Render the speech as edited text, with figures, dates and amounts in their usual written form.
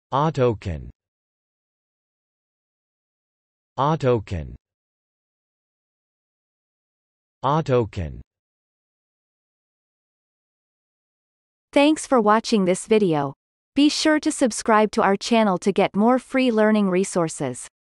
Autoconf. Autoconf. Autoconf. Thanks for watching this video. Be sure to subscribe to our channel to get more free learning resources.